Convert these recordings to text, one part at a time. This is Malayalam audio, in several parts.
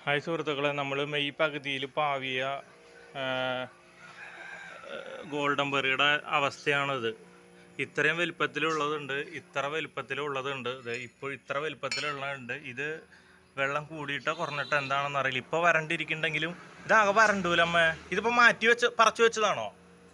ഹായ് സുഹൃത്തുക്കളെ, നമ്മൾ മെയ് പകുതിയിൽ പാവിയ ഗോൾഡൻ ബെറിയുടെ അവസ്ഥയാണിത്. ഇത്രയും വലുപ്പത്തിലുള്ളതുണ്ട്, ഇത്ര വലുപ്പത്തിലുള്ളതുണ്ട്, ഇപ്പോൾ ഇത്ര വലുപ്പത്തിലുള്ളതുണ്ട്. ഇത് വെള്ളം കൂടിയിട്ടോ കുറഞ്ഞിട്ടോ എന്താണെന്ന് അറിയില്ല. ഇപ്പോൾ വരണ്ടിരിക്കുന്നുണ്ടെങ്കിലും ഇതാകെ വരണ്ടൂലമ്മേ. ഇതിപ്പോൾ പറിച്ചു വെച്ചതാണോ?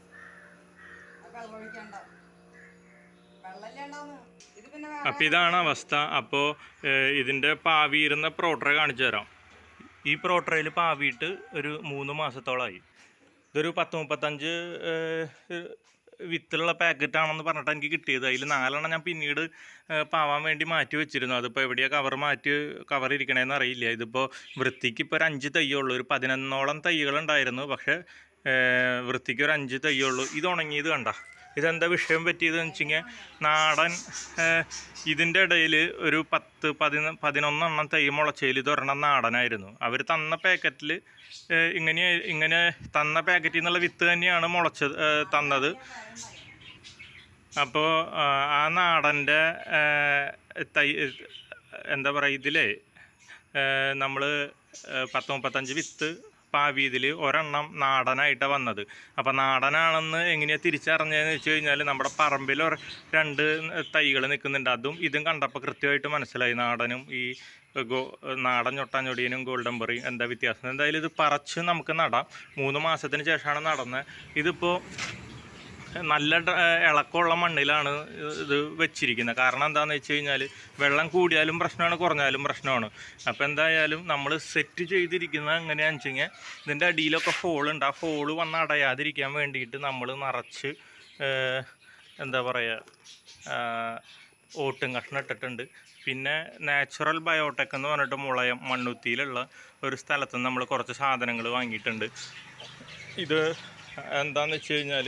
അപ്പം ഇതാണ് അവസ്ഥ. അപ്പോൾ ഇതിൻ്റെ പാവിയിരുന്ന പ്രോട്രേ കാണിച്ചു തരാം. ഈ പ്രോട്രയിൽ പാവിയിട്ട് ഒരു 3 മാസത്തോളമായി. ഇതൊരു 10-35 വിത്തുള്ള പാക്കറ്റാണെന്ന് പറഞ്ഞിട്ട് എനിക്ക് കിട്ടിയത്. അതിൽ 4 ഞാൻ പിന്നീട് പാവാൻ വേണ്ടി മാറ്റി വെച്ചിരുന്നു. അതിപ്പോൾ എവിടെയാണ് കവർ ഇരിക്കണേന്ന് അറിയില്ല. ഇതിപ്പോൾ വൃത്തിക്ക് ഇപ്പോൾ ഒരു 5 തയ്യുള്ളൂ. ഒരു 11ഓളം തൈകളുണ്ടായിരുന്നു. പക്ഷേ വൃത്തിക്ക് ഒരു 5 തയ്യുള്ളൂ. ഇത് ഉണങ്ങിയത് കണ്ട. ഇതെന്താ വിഷയം പറ്റിയതെന്ന് വെച്ച് കഴിഞ്ഞാൽ, നാടൻ ഇതിൻ്റെ ഇടയിൽ ഒരു 10-11 തൈ മുളച്ചതിൽ ഇതൊരെണ്ണം നാടനായിരുന്നു. അവർ തന്ന പാക്കറ്റിൽ ഇങ്ങനെ തന്ന പാക്കറ്റിൽ നിന്നുള്ള വിത്ത് തന്നെയാണ് തന്നത്. അപ്പോൾ ആ നാടൻ്റെ തൈ എന്താ പറയുക, ഇതിലേ നമ്മൾ 10-35 വിത്ത് പാവിയതിൽ ഒരെണ്ണം നാടനായിട്ടാണ് വന്നത്. അപ്പോൾ നാടനാണെന്ന് എങ്ങനെയാണ് തിരിച്ചറിഞ്ഞതെന്ന് വെച്ച് കഴിഞ്ഞാൽ, നമ്മുടെ പറമ്പിൽ 2 തൈകൾ നിൽക്കുന്നുണ്ട്. ഇതും കണ്ടപ്പോൾ കൃത്യമായിട്ട് മനസ്സിലായി. നാടനും ഈ നാടൻ ഞൊട്ടാഞ്ഞൊടിയനും ഗോൾഡൻ ബെറിയും എന്താ വ്യത്യാസം. എന്തായാലും ഇത് പറിച്ച് നമുക്ക് നടാം. 3 മാസത്തിന് ശേഷമാണ് നടന്നത്. ഇതിപ്പോൾ നല്ല ഇളക്കമുള്ള മണ്ണിലാണ് ഇത് വെച്ചിരിക്കുന്നത്. കാരണം എന്താണെന്ന് വെച്ച് കഴിഞ്ഞാൽ, വെള്ളം കൂടിയാലും പ്രശ്നമാണ്, കുറഞ്ഞാലും പ്രശ്നമാണ്. അപ്പോൾ എന്തായാലും നമ്മൾ സെറ്റ് ചെയ്തിരിക്കുന്നത് എങ്ങനെയാണെന്ന് വെച്ച് കഴിഞ്ഞാൽ, ഇതിൻ്റെ അടിയിലൊക്കെ ഹോളുണ്ട്. ആ ഹോള് വന്ന് അടയാതിരിക്കാൻ വേണ്ടിയിട്ട് നമ്മൾ നിറച്ച് എന്താ പറയുക, ഓട്ടും കഷ്ണം ഇട്ടിട്ടുണ്ട്. പിന്നെ നാച്ചുറൽ ബയോടെക് എന്ന് പറഞ്ഞിട്ട് മുളയം മണ്ണുത്തിയിലുള്ള ഒരു സ്ഥലത്ത് നിന്ന് നമ്മൾ കുറച്ച് സാധനങ്ങൾ വാങ്ങിയിട്ടുണ്ട്. ഇത് എന്താണെന്ന് വെച്ച് കഴിഞ്ഞാൽ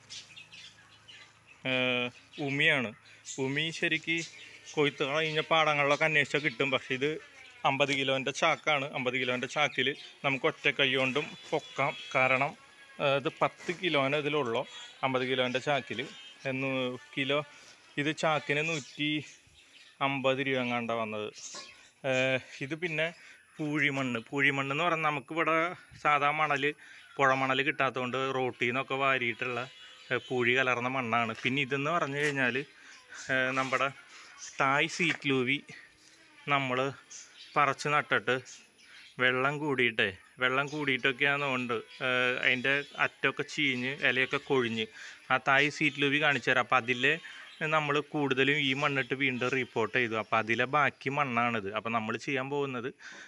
ഉമിയാണ്. ഉമി ശരിക്ക് കൊയ്ത്ത് കഴിഞ്ഞ പാടങ്ങളിലൊക്കെ അന്വേഷിച്ചാൽ കിട്ടും. പക്ഷേ ഇത് 50 കിലോൻ്റെ ചാക്കാണ്. 50 കിലോൻ്റെ ചാക്കിൽ നമുക്ക് ഒറ്റ കൈ കൊണ്ടും പൊക്കാം. കാരണം ഇത് 10 കിലോന് ഇതിലുള്ളൂ. 50 കിലോൻ്റെ ചാക്കിൽ കിലോ ഇത് ചാക്കിന് 150 രൂപ എങ്ങാണ്ടാണ് വന്നത്. ഇത് പിന്നെ പൂഴിമണ്ണ് എന്ന് പറഞ്ഞാൽ നമുക്കിവിടെ സാധാ പുഴ മണൽ കിട്ടാത്തതുകൊണ്ട് റോട്ടിൽ നിന്നൊക്കെ വാരിയിട്ടുള്ള പൂഴി കലർന്ന മണ്ണാണ്. പിന്നെ ഇതെന്ന് പറഞ്ഞു കഴിഞ്ഞാൽ നമ്മുടെ ടായ് സീറ്റ് ലൂവി നമ്മൾ പറിച്ച് നട്ടിട്ട് വെള്ളം കൂടിയിട്ടൊക്കെയാണെന്നുകൊണ്ട് അതിൻ്റെ അറ്റമൊക്കെ ചീഞ്ഞ് ഇലയൊക്കെ കൊഴിഞ്ഞ് ആ തായ് സീറ്റ് ലൂവി കാണിച്ചു തരാം. അപ്പോൾ അതിൽ നമ്മൾ കൂടുതലും ഈ മണ്ണിട്ട് വീണ്ടും റിപ്പോർട്ട് ചെയ്തു. അപ്പോൾ അതിലെ ബാക്കി മണ്ണാണിത്. അപ്പോൾ നമ്മൾ ചെയ്യാൻ പോകുന്നത്,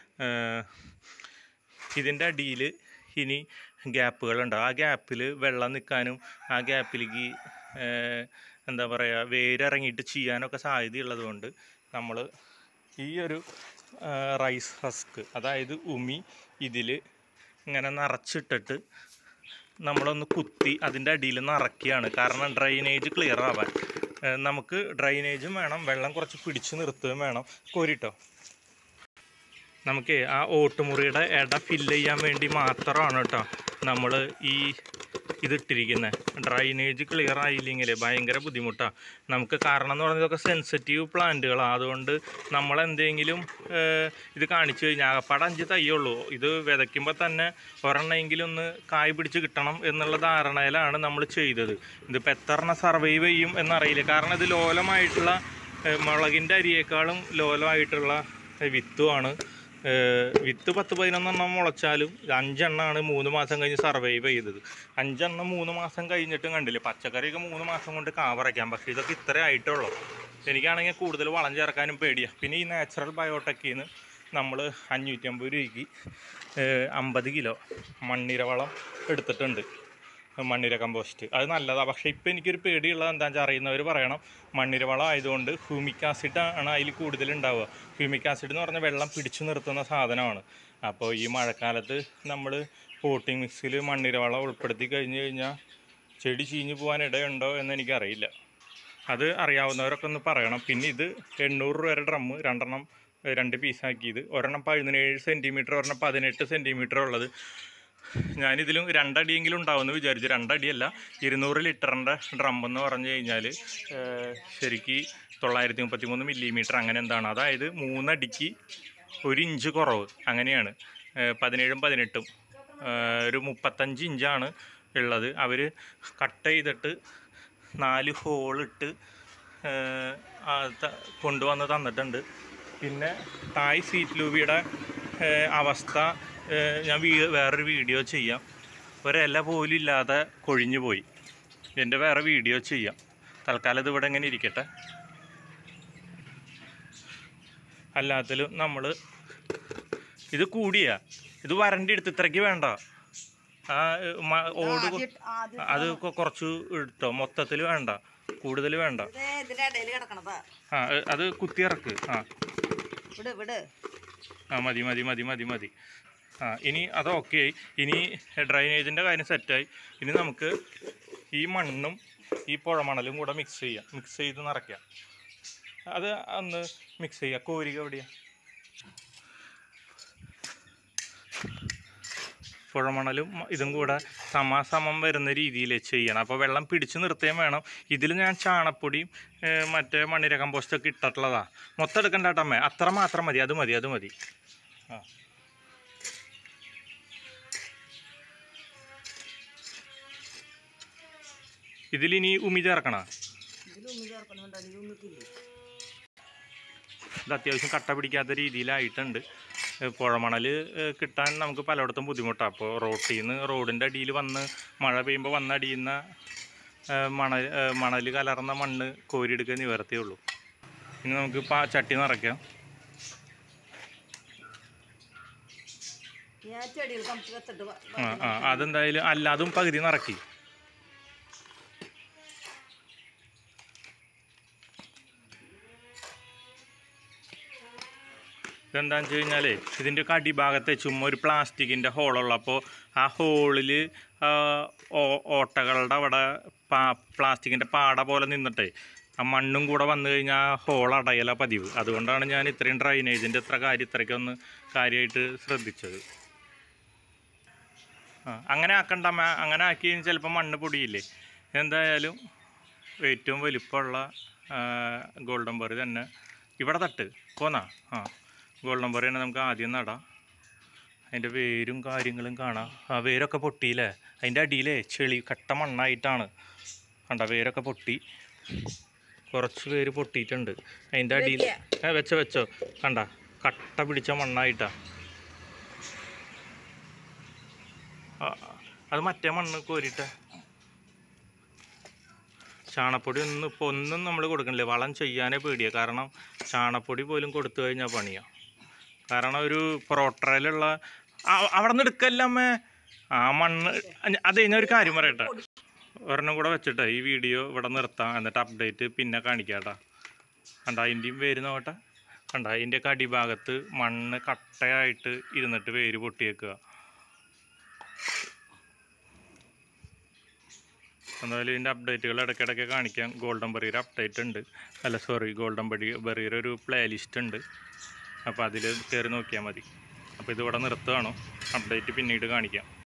ഇതിൻ്റെ അടിയിൽ ഇനി ഗ്യാപ്പുകളുണ്ട്. ആ ഗ്യാപ്പിൽ വെള്ളം നിൽക്കാനും ആ ഗ്യാപ്പിലേക്ക് എന്താ പറയുക, വേരിറങ്ങിയിട്ട് ചെയ്യാനൊക്കെ സാധ്യതയുള്ളത് കൊണ്ട് നമ്മൾ ഈ ഒരു റൈസ് ഹസ്ക്, അതായത് ഉമി, ഇതിൽ ഇങ്ങനെ നിറച്ചിട്ടിട്ട് നമ്മളൊന്ന് കുത്തി അതിൻ്റെ അടിയിൽ നിറയ്ക്കുകയാണ്. കാരണം ഡ്രൈനേജ് ക്ലിയർ ആവാൻ. നമുക്ക് ഡ്രൈനേജും വേണം, വെള്ളം കുറച്ച് പിടിച്ച് നിർത്തുകയും വേണം. കോരിട്ടോ, നമുക്ക് ആ ഓട്ടുമുറിയുടെ ഇട ഫില്ല് ചെയ്യാൻ വേണ്ടി മാത്രമാണ് കേട്ടോ നമ്മൾ ഇതിട്ടിരിക്കുന്നത്. ഡ്രൈനേജ് ക്ലിയർ ആയില്ലെങ്കിൽ ഭയങ്കര ബുദ്ധിമുട്ടാണ് നമുക്ക്. കാരണം എന്ന് പറഞ്ഞാൽ ഇതൊക്കെ സെൻസിറ്റീവ് പ്ലാന്റുകളാണ്. അതുകൊണ്ട് നമ്മളെന്തെങ്കിലും ഇത് കാണിച്ചു കഴിഞ്ഞാൽ, ആകപ്പാടെ 5 തയ്യുള്ളൂ. ഇത് വിതയ്ക്കുമ്പോൾ തന്നെ ഒരെണ്ണമെങ്കിലും ഒന്ന് കായ് പിടിച്ച് കിട്ടണം എന്നുള്ള ധാരണയിലാണ് നമ്മൾ ചെയ്തത്. ഇതിപ്പോൾ എത്ര സർവൈവ് ചെയ്യും എന്നറിയില്ല. കാരണം ഇത് ലോലമായിട്ടുള്ള, മുളകിൻ്റെ അരിയേക്കാളും ലോലമായിട്ടുള്ള വിത്തുമാണ്. വിത്ത് 10-11 മുളച്ചാലും 5 എണ്ണമാണ് 3 മാസം കഴിഞ്ഞ് സർവൈവ് ചെയ്തത്. 5 3 മാസം കഴിഞ്ഞിട്ടും കണ്ടില്ലേ. പച്ചക്കറിയൊക്കെ 3 മാസം കൊണ്ട് കാവറയ്ക്കാം. പക്ഷേ ഇതൊക്കെ ഇത്രേ ആയിട്ടുള്ളൂ. എനിക്കാണെങ്കിൽ കൂടുതൽ വളം ചേർക്കാനും പേടിയാണ്. പിന്നെ ഈ നാച്ചുറൽ ബയോടെക്കിൽ നിന്ന് നമ്മൾ 550 രൂപയ്ക്ക് 50 കിലോ മണ്ണിര വളം എടുത്തിട്ടുണ്ട്. മണ്ണിര കമ്പോസ്റ്റ് അത് നല്ലതാണ്. പക്ഷേ ഇപ്പോൾ എനിക്കൊരു പേടിയുള്ളത് എന്താണെന്ന് വെച്ചാൽ, അറിയുന്നവർ പറയണം, മണ്ണിര വളം ആയതുകൊണ്ട് ഹ്യൂമിക് ആസിഡ് ആണ് അതിൽ കൂടുതലുണ്ടാവുക. ഹ്യൂമിക് ആസിഡ് എന്ന് പറഞ്ഞാൽ വെള്ളം പിടിച്ചു നിർത്തുന്ന സാധനമാണ്. അപ്പോൾ ഈ മഴക്കാലത്ത് നമ്മൾ പോട്ടിംഗ് മിക്സിൽ മണ്ണിര വളം ഉൾപ്പെടുത്തി കഴിഞ്ഞാൽ ചെടി ചീഞ്ഞു പോകാൻ ഇടയുണ്ടോ എന്ന് എനിക്കറിയില്ല. അത് അറിയാവുന്നവരൊക്കെ ഒന്ന് പറയണം. പിന്നെ ഇത് 800 രൂപ ഡ്രമ്മ്, 2 പീസാക്കിയത്. ഒരെണ്ണം 17 സെൻറ്റിമീറ്റർ, ഒരെണ്ണം 18 സെൻറ്റിമീറ്റർ ഉള്ളത്. ഞാനിതിലും 2 അടിയെങ്കിലും ഉണ്ടാവുമെന്ന് വിചാരിച്ചു. 2 അടിയല്ല, 200 ലിറ്ററിൻ്റെ ഡ്രം എന്ന് പറഞ്ഞു കഴിഞ്ഞാൽ ശരിക്ക് 933 മില്ലിമീറ്റർ അങ്ങനെ എന്താണ്. അതായത് 3 അടിക്ക് 1 ഇഞ്ച് കുറവ് അങ്ങനെയാണ്. 17ഉം 18ഉം ഒരു 35 ഇഞ്ചാണ് ഉള്ളത്. അവർ കട്ട് ചെയ്തിട്ട് 4 ഹോളിട്ട് കൊണ്ടുവന്ന് തന്നിട്ടുണ്ട്. പിന്നെ തായ് സീറ്റ് ലൂബിയുടെ അവസ്ഥ ഞാൻ വേറൊരു വീഡിയോ ചെയ്യാം. ഒരില പോലും ഇല്ലാതെ കൊഴിഞ്ഞു പോയി. ഇതിൻ്റെ വേറെ വീഡിയോ ചെയ്യാം. തൽക്കാലം ഇതിവിടെ ഇങ്ങനെ ഇരിക്കട്ടെ. അല്ലാത്തലും നമ്മൾ ഇത് ഇത് വരണ്ടി എടുത്ത് ഇത്രയ്ക്ക് വേണ്ട. ആ ഓട് അത് കുറച്ച് എടുത്തോ, മൊത്തത്തിൽ വേണ്ട, കൂടുതൽ വേണ്ട. അത് കുത്തിയിറക്ക്. മതി മതി മതി മതി മതി. ഇനി അത് ഓക്കെ ആയി. ഇനി ഡ്രൈനേജിൻ്റെ കാര്യം സെറ്റായി. ഇനി നമുക്ക് ഈ മണ്ണും ഈ പുഴമണലും കൂടെ മിക്സ് ചെയ്ത് നിറയ്ക്കാം. അത് ഒന്ന് മിക്സ് ചെയ്യുക. കോരിക എവിടെയാ? പുഴമണലും ഇതും കൂടെ സമാസമം വരുന്ന രീതിയിൽ ചെയ്യണം. അപ്പോൾ വെള്ളം പിടിച്ചു നിർത്തുകയും വേണം. ഇതിൽ ഞാൻ ചാണപ്പൊടിയും മറ്റേ മണ്ണിര കമ്പോസ്റ്റൊക്കെ ഇട്ടിട്ടുള്ളതാണ്. മൊത്തം എടുക്കണ്ട കേട്ടമ്മേ, അത്ര മാത്രം മതി. അത് മതി. ഇതിലിനി ഉമി ചേർക്കണ? ഇത് അത്യാവശ്യം കട്ട പിടിക്കാത്ത രീതിയിലായിട്ടുണ്ട്. പുഴമണൽ കിട്ടാൻ നമുക്ക് പലയിടത്തും ബുദ്ധിമുട്ടാണ്. അപ്പോൾ റോഡിൻ്റെ അടിയിൽ മഴ പെയ്യുമ്പോൾ വന്നടിയുന്ന മണൽ കലർന്ന മണ്ണ് കോരിയെടുക്കുക നിവർത്തിയേ ഉള്ളൂ. ഇനി നമുക്ക് ചട്ടി നിറയ്ക്കാം. അതെന്തായാലും അല്ലാതും പകുതി നിറക്കി. ഇതെന്താണെന്ന് വെച്ച് കഴിഞ്ഞാൽ ഇതിൻ്റെ ഒക്കെ അടിഭാഗത്തെ ചുമ്മാ ഒരു പ്ലാസ്റ്റിക്കിൻ്റെ ഹോളുള്ളപ്പോൾ ആ ഹോളിൽ ഓട്ടകളുടെ അവിടെ പ്ലാസ്റ്റിക്കിൻ്റെ പാട പോലെ നിന്നിട്ടേ ആ മണ്ണും കൂടെ വന്നു കഴിഞ്ഞാൽ ആ ഹോൾ അടയല പതിവ്. അതുകൊണ്ടാണ് ഞാൻ ഇത്രയും ഡ്രൈനേജിൻ്റെ ഇത്രയ്ക്കൊന്ന് കാര്യമായിട്ട് ശ്രദ്ധിച്ചത്. അങ്ങനെ ആക്കണ്ട. അങ്ങനെ ആക്കി കഴിഞ്ഞാൽ ചിലപ്പോൾ മണ്ണ് പൊടിയില്ലേ. എന്തായാലും ഏറ്റവും വലിപ്പമുള്ള ഗോൾഡൻ ബെറി തന്നെ ഇവിടെ തട്ട് പോന്നാ. ഗോൾഡൻ ബെറി തന്നെ നമുക്ക് ആദ്യം നടാം. അതിൻ്റെ വേരും കാര്യങ്ങളും കാണാം. വേരൊക്കെ പൊട്ടിയില്ലേ. അതിൻ്റെ അടിയിലേ കട്ട മണ്ണായിട്ടാണ്. കണ്ട, വേരൊക്കെ പൊട്ടി. കുറച്ച് പേര് പൊട്ടിയിട്ടുണ്ട്. അതിൻ്റെ അടിയിൽ വെച്ചോ കണ്ട, കട്ട പിടിച്ച മണ്ണായിട്ടാ. അത് മറ്റേ മണ്ണ് കോരിയിട്ട് ചാണപ്പൊടി ഒന്നും നമ്മൾ കൊടുക്കണില്ല. വളം ചെയ്യാനേ പേടിയാണ്. കാരണം ചാണപ്പൊടി പോലും കൊടുത്തു കഴിഞ്ഞാൽ പണിയാണ്. കാരണം ഒരു പ്രോട്ടറയിലുള്ള അവിടെ നിന്ന് എടുക്കല്ല അമ്മേ ആ മണ്ണ്. അത് കഴിഞ്ഞാൽ ഒരു കാര്യം പറയട്ടെ, ഒരെണ്ണം കൂടെ വെച്ചിട്ട് ഈ വീഡിയോ ഇവിടെ നിർത്താം. എന്നിട്ട് അപ്ഡേറ്റ് പിന്നെ കാണിക്കാട്ടാ. കണ്ട, അതിൻ്റെയും വേര് നോക്കട്ടെ. കണ്ട, അതിൻ്റെയൊക്കെ അടിഭാഗത്ത് മണ്ണ് കട്ടയായിട്ട് ഇരുന്നിട്ട് വേര് പൊട്ടിയേക്കുക. എന്തായാലും ഇതിൻ്റെ അപ്ഡേറ്റുകൾ ഇടയ്ക്കിടയ്ക്ക് കാണിക്കാം. ഗോൾഡൻ ബെറിയുടെ അപ്ഡേറ്റ് ഉണ്ട്. ഗോൾഡൻ ബെറിയുടെ ഒരു പ്ലേ ലിസ്റ്റ് ഉണ്ട്. അപ്പോൾ അതിൽ കയറി നോക്കിയാൽ മതി. അപ്പോൾ ഇതിവിടെ നിർത്തുകയാണോ, അപ്ഡേറ്റ് പിന്നീട് കാണിക്കാം.